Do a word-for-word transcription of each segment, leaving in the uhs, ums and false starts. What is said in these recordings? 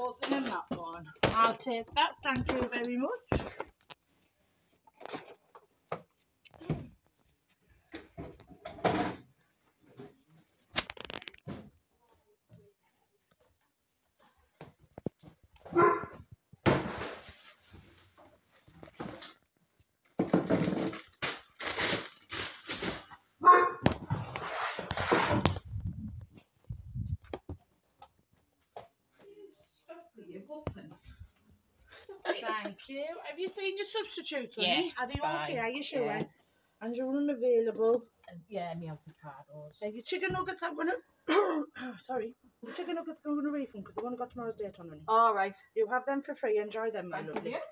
wasn't in that one. I'll take that, thank you very much. Thank you. Have you seen your substitute, honey? Yeah, Are they fine. okay? Are you sure? Yeah. And you're unavailable. Uh, yeah, me avocados. Uh, your chicken nuggets I'm gonna sorry. Your chicken nuggets I'm gonna refund because they've only got tomorrow's date on, honey. All right. You have them for free. Enjoy them, my Thank lovely. you.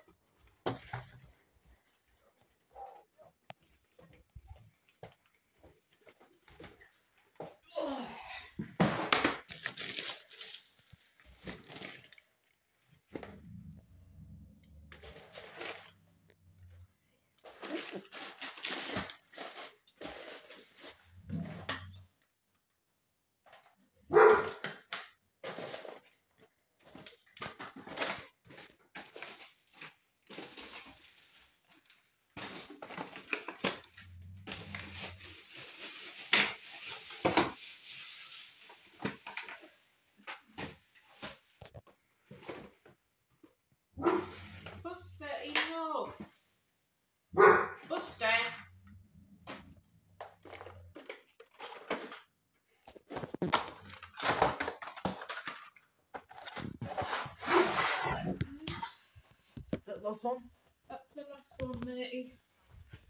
Buster, enough. Buster. That last one? That's the last one, matey.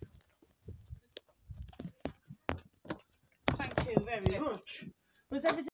Thank you very much. Was everything